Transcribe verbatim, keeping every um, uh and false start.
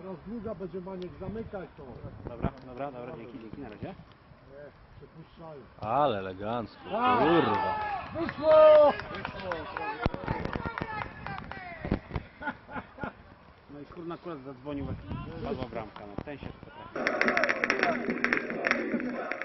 Teraz długa będzie Maniek zamykać to. Dobra, dobra, dobra, dzięki, dzięki, na razie. Nie, przepuszczają. Ale elegancko, A! kurwa. Wyszło! No i kurna akurat zadzwonił, padła bramka, no ten się potrafi.